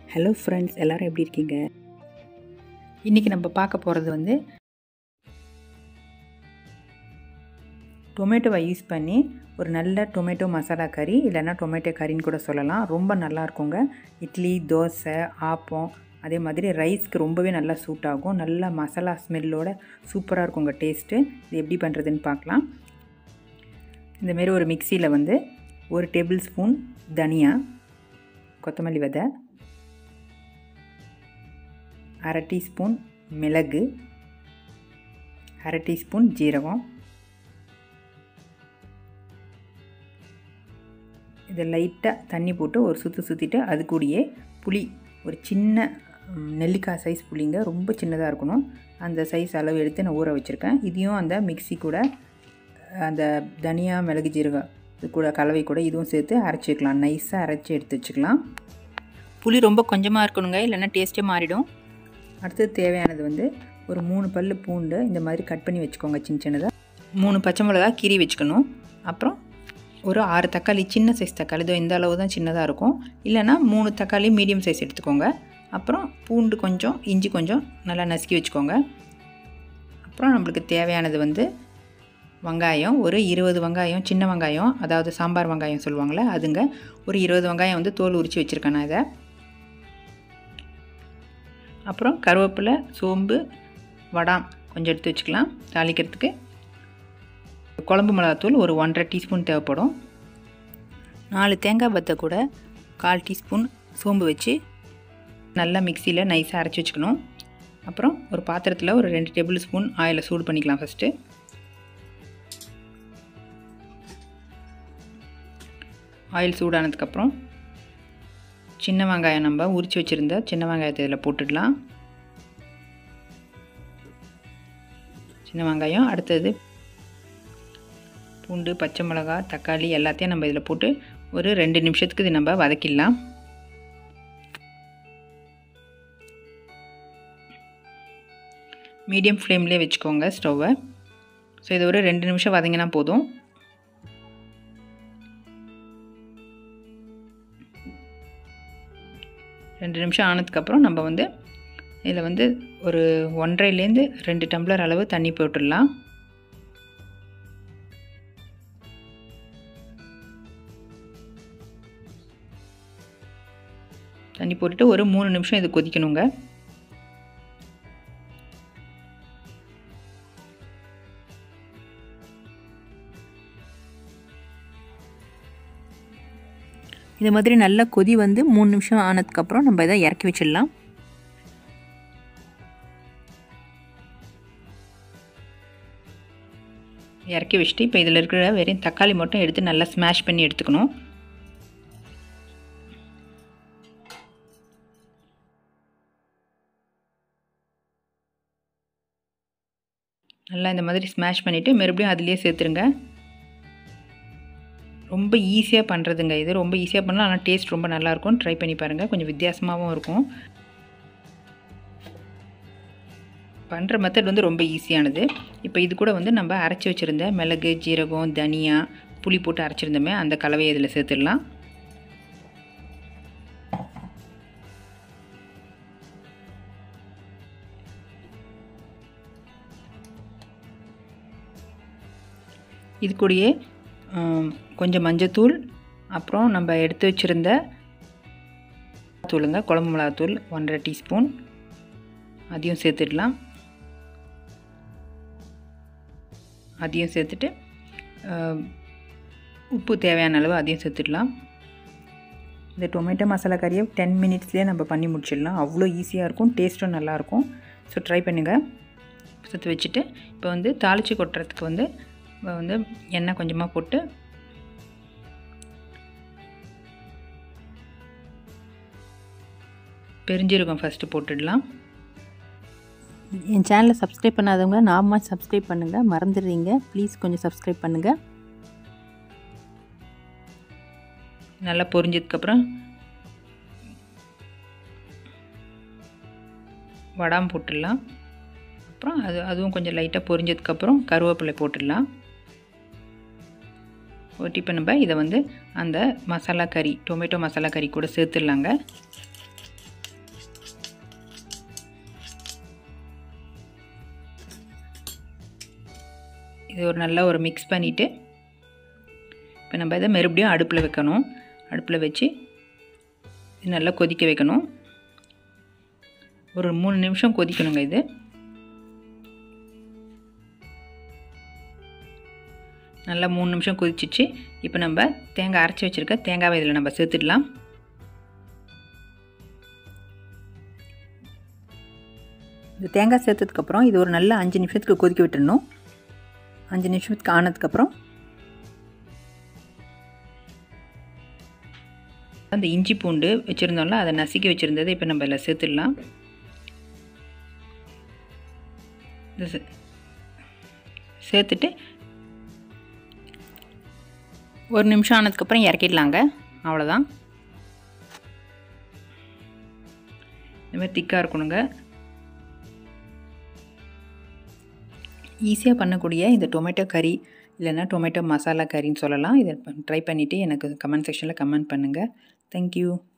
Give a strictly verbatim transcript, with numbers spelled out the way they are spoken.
Hello friends, எல்லோரும் எப்படி இருக்கீங்க? இன்றைக்கி நம்ம பார்க்க போகிறது வந்து டொமேட்டோவை யூஸ் பண்ணி ஒரு நல்ல டொமேட்டோ மசாலா கறி, இல்லைன்னா டொமேட்டோ கறின்னு கூட சொல்லலாம். ரொம்ப நல்லா இருக்குங்க. இட்லி, தோசை, ஆப்பம், அதே மாதிரி ரைஸ்க்கு ரொம்பவே நல்லா சூட் ஆகும். நல்ல மசாலா ஸ்மெல்லோட சூப்பராக இருக்குங்க டேஸ்ட்டு. இது எப்படி பண்ணுறதுன்னு பார்க்கலாம். இந்தமாரி ஒரு மிக்சியில் வந்து ஒரு டேபிள் ஸ்பூன் தனியா, கொத்தமல்லி விதை, அரை டீஸ்பூன் மிளகு, அரை டீஸ்பூன் ஜீரகம், இதை லைட்டாக தண்ணி போட்டு ஒரு சுற்று சுற்றிட்டு அது கூடயே புளி, ஒரு சின்ன நெல்லிக்காய் சைஸ் புளிங்க, ரொம்ப சின்னதாக இருக்கணும். அந்த சைஸ் அளவு எடுத்து நான் ஊற வச்சுருக்கேன். இதையும் அந்த மிக்சி கூட அந்த தனியா, மிளகு, ஜீரகம் இது கூட கலவை கூட இதுவும் சேர்த்து அரைச்சிக்கலாம். நைஸாக அரைச்சி எடுத்து வச்சுக்கலாம். புளி ரொம்ப கொஞ்சமாக இருக்கணுங்க, இல்லைன்னா டேஸ்ட்டே மாறிடும். அடுத்தது தேவையானது வந்து ஒரு மூணு பல் பூண்டு இந்த மாதிரி கட் பண்ணி வச்சுக்கோங்க சின்ன சின்னதாக. மூணு பச்சை மிளகா கீறி வச்சுக்கணும். அப்புறம் ஒரு ஆறு தக்காளி, சின்ன சைஸ் தக்காளி, இதோ இந்த அளவு தான் சின்னதாக இருக்கும். இல்லைனா மூணு தக்காளி மீடியம் சைஸ் எடுத்துக்கோங்க. அப்புறம் பூண்டு கொஞ்சம், இஞ்சி கொஞ்சம் நல்லா நசுக்கி வச்சுக்கோங்க. அப்புறம் நம்மளுக்கு தேவையானது வந்து வெங்காயம், ஒரு இருபது வெங்காயம், சின்ன வெங்காயம், அதாவது சாம்பார் வெங்காயம் சொல்லுவாங்களே அதுங்க, ஒரு இருபது வெங்காயம் வந்து தோல் உரித்து வச்சுருக்கேன் நான் இதை. அப்புறம் கருவேப்பிலை, சோம்பு, வடாம் கொஞ்சம் எடுத்து வச்சுக்கலாம் தாளிக்கிறதுக்கு. குழம்பு மிளகாத்தூள் ஒரு ஒன்றரை டீஸ்பூன் தேவைப்படும். நாலு தேங்காய் பத்தை கூட கால் டீஸ்பூன் சோம்பு வச்சு நல்லா மிக்சியில் நைஸாக அரைச்சி வச்சுக்கணும். அப்புறம் ஒரு பாத்திரத்தில் ஒரு ரெண்டு டேபிள் ஸ்பூன் ஆயிலை சூடு பண்ணிக்கலாம். ஃபஸ்ட்டு ஆயில் சூடானதுக்கப்புறம் சின்ன வெங்காயம், நம்ம உரித்து வச்சுருந்த சின்ன வெங்காயத்தை இதில் போட்டுடலாம். சின்ன வெங்காயம், அடுத்தது பூண்டு, பச்சை மிளகா, தக்காளி எல்லாத்தையும் நம்ம இதில் போட்டு ஒரு ரெண்டு நிமிஷத்துக்கு இது நம்ம வதக்கிடலாம். மீடியம் ஃப்ளேம்லேயே வச்சுக்கோங்க ஸ்டவ்வை. ஸோ இது ஒரு ரெண்டு நிமிஷம் வதங்கினா போதும். ரெண்டு நிமிஷம் ஆனதுக்கப்புறம் நம்ம வந்து இதில் வந்து ஒரு ஒன்றரைலேருந்து ரெண்டு டம்ளர் அளவு தண்ணி போட்டுடலாம். தண்ணி போட்டுட்டு ஒரு மூணு நிமிஷம் இது கொதிக்கணுங்க. இது மாதிரி நல்லா கொதி வந்து மூணு நிமிஷம் ஆனதுக்கப்புறம் நம்ம இதை இறக்கி வச்சிடலாம். இறக்கி வச்சுட்டு இப்போ இதில் இருக்கிற வெறும் தக்காளி மட்டும் எடுத்து நல்லா ஸ்மாஷ் பண்ணி எடுத்துக்கணும். நல்லா இந்த மாதிரி ஸ்மாஷ் பண்ணிவிட்டு மறுபடியும் அதுலேயே சேர்த்துருங்க. ரொம்ப ஈஸியாக பண்ணுறதுங்க இது. ரொம்ப ஈஸியாக பண்ணலாம், ஆனால் டேஸ்ட் ரொம்ப நல்லாயிருக்கும். ட்ரை பண்ணி பாருங்கள். கொஞ்சம் வித்தியாசமாகவும் இருக்கும். பண்ணுற மெத்தட் வந்து ரொம்ப ஈஸியானது. இப்போ இது கூட வந்து நம்ம அரைச்சி வச்சுருந்த மிளகு, ஜீரகம், தனியா, புளி போட்டு அரைச்சிருந்தோமே அந்த கலவையை இதில் சேர்த்துடலாம். இது கூடயே கொஞ்சம் மஞ்சத்தூள், அப்புறம் நம்ம எடுத்து வச்சுருந்த தூளுங்க, குழம்பு மிளகாத்தூள் ஒன்றரை டீஸ்பூன், அதையும் சேர்த்துடலாம். அதையும் சேர்த்துட்டு உப்பு தேவையான அளவு அதையும் சேர்த்துடலாம். இந்த டொமேட்டோ மசாலா கறியை டென் மினிட்ஸ்லேயே நம்ம பண்ணி முடிச்சிடலாம். அவ்வளோ ஈஸியாக இருக்கும், டேஸ்ட்டும் நல்லாயிருக்கும். ஸோ ட்ரை பண்ணுங்கள். சேர்த்து வச்சுட்டு இப்போ வந்து தாளித்து கொட்டுறதுக்கு வந்து வந்து எண்ணெய் கொஞ்சமாக போட்டு பெருஞ்சீரகம் ஃபஸ்ட்டு போட்டுடலாம். என் சேனலை சப்ஸ்கிரைப் பண்ணாதவங்க நாம சப்ஸ்கிரைப் பண்ணுங்கள், மறந்துடுறீங்க. ப்ளீஸ் கொஞ்சம் சப்ஸ்கிரைப் பண்ணுங்கள். நல்லா பொரிஞ்சதுக்கப்புறம் வடாம் போட்டுடலாம். அப்புறம் அது அதுவும் கொஞ்சம் லைட்டாக பொரிஞ்சதுக்கப்புறம் கருவேப்பிலை போட்டுடலாம். போட்டு இப்போ நம்ம இதை வந்து அந்த மசாலா கறி, டொமேட்டோ மசாலா கறி கூட சேர்த்துடலாங்க. இது ஒரு நல்லா ஒரு மிக்ஸ் பண்ணிவிட்டு இப்போ நம்ம இதை மறுபடியும் அடுப்பில் வைக்கணும். அடுப்பில் வச்சு இது நல்லா கொதிக்க வைக்கணும். ஒரு மூணு நிமிஷம் கொதிக்கணுங்க. இது நல்லா மூணு நிமிஷம் கொதிச்சிச்சு. இப்போ நம்ம தேங்காய் அரைச்சி வச்சுருக்க தேங்காவை இதில் நம்ம சேர்த்துடலாம். இந்த தேங்காய் சேர்த்ததுக்கப்புறம் இது ஒரு நல்ல அஞ்சு நிமிஷத்துக்கு கொதிக்க விட்டுடணும். அஞ்சு நிமிஷத்துக்கு ஆனதுக்கப்புறம் அந்த இஞ்சி பூண்டு வச்சுருந்தோம்ல, அதை நசுக்கி வச்சுருந்ததை இப்போ நம்ம இதில் சேர்த்துடலாம். சேர்த்துட்டு ஒரு நிமிஷம் ஆனதுக்கப்புறம் இறக்கிடலாங்க. அவ்வளோதான். இந்த மாதிரி திக்காக இருக்கணுங்க. ஈஸியாக பண்ணக்கூடிய இந்த டொமேட்டோ கறி இல்லைன்னா டொமேட்டோ மசாலா கறின்னு சொல்லலாம். இதை ட்ரை பண்ணிவிட்டு எனக்கு கமெண்ட் செக்ஷனில் கமெண்ட் பண்ணுங்கள். தேங்க்யூ.